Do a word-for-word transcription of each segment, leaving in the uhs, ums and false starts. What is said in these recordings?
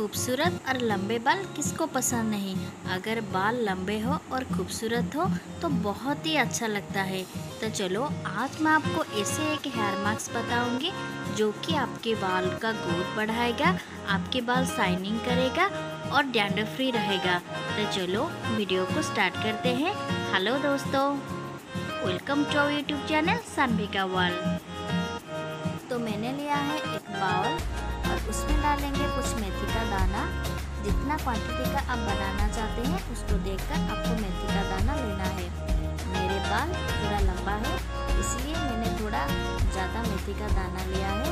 खूबसूरत और लंबे बाल किसको पसंद नहीं। अगर बाल लंबे हो और खूबसूरत हो तो बहुत ही अच्छा लगता है। तो चलो आज मैं आपको ऐसे एक हेयर मास्क बताऊंगी जो कि आपके बाल का ग्रोथ बढ़ाएगा, आपके बाल शाइनिंग करेगा और डैंड्रफ फ्री रहेगा। तो चलो वीडियो को स्टार्ट करते हैं। हेलो दोस्तों, welcome to our YouTube channel Saanvi का वर्ल्ड। तो मैंने लिया है एक बाउल और उसमें डालेंगे कुछ मेथी का दाना। जितना क्वांटिटी का आप बनाना चाहते हैं उसको देखकर आपको मेथी का दाना लेना है। मेरे बाल थोड़ा लंबा है इसलिए मैंने थोड़ा ज़्यादा मेथी का दाना लिया है।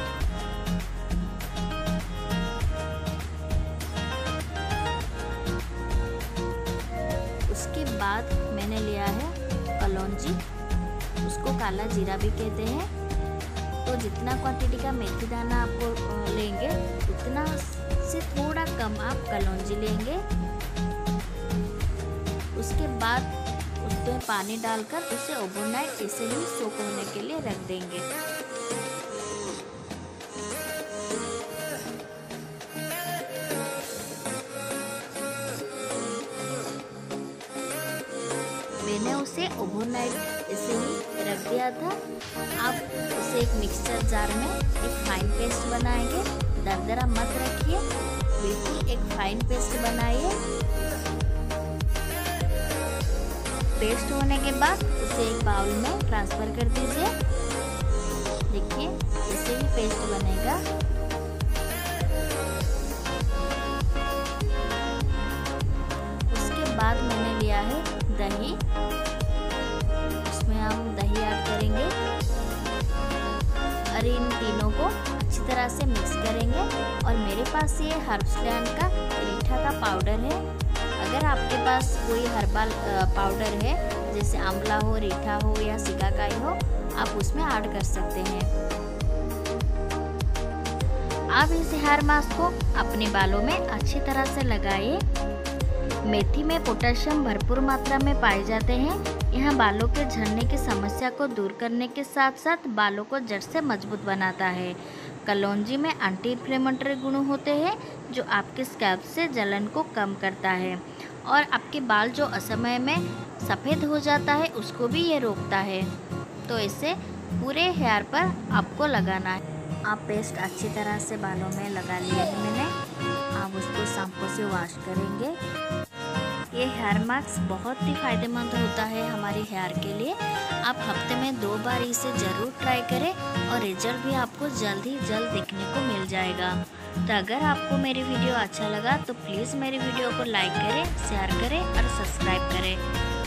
उसके बाद मैंने लिया है कलौंजी, उसको काला जीरा भी कहते हैं। तो जितना क्वांटिटी का मेथी दाना आपको लेंगे उतना से थोड़ा कम आप कलौंजी लेंगे। उसके बाद उसमें पानी डालकर उसे ओवरनाइट ऐसे ही सोक होने के लिए रख देंगे। मैंने उसे ओवरनाइट ऐसे ही रख दिया था। आप उसे एक मिक्सचर जार में एक फाइन पेस्ट बनाएंगे। दरदरा मत रखिए, बिल्कुल एक फाइन पेस्ट बनाइए। पेस्ट होने के बाद उसे एक बाउल में ट्रांसफर कर दीजिए। देखिए ऐसे ही पेस्ट बनेगा। उसके बाद मैंने लिया है दही, उसमें हम दही ऐड करेंगे और इन तीनों को अच्छी तरह से मिक्स करेंगे। और मेरे पास ये हर्ब्सलैंड का रीठा का पाउडर है। अगर आपके पास कोई हर्बल पाउडर है जैसे आंवला हो, रीठा हो या सिकाकाई हो, आप उसमें ऐड कर सकते हैं। आप इस हेयर मास्क को अपने बालों में अच्छी तरह से लगाइए। मेथी में पोटेशियम भरपूर मात्रा में पाए जाते हैं। यह बालों के झड़ने की समस्या को दूर करने के साथ साथ बालों को जड़ से मजबूत बनाता है। कलौंजी में एंटी इन्फ्लेमेटरी गुण होते हैं जो आपके स्कैल्प से जलन को कम करता है और आपके बाल जो असमय में सफ़ेद हो जाता है उसको भी ये रोकता है। तो इसे पूरे हेयर पर आपको लगाना है। आप पेस्ट अच्छी तरह से बालों में लगा लिया है मैंने। आप उसको शैम्पू से वॉश करेंगे। ये हेयर मास्क बहुत ही फ़ायदेमंद होता है हमारी हेयर के लिए। आप हफ्ते में दो बार इसे ज़रूर ट्राई करें और रिजल्ट भी आपको जल्द ही जल्द देखने को मिल जाएगा। तो अगर आपको मेरी वीडियो अच्छा लगा तो प्लीज़ मेरी वीडियो को लाइक करें, शेयर करें और सब्सक्राइब करें।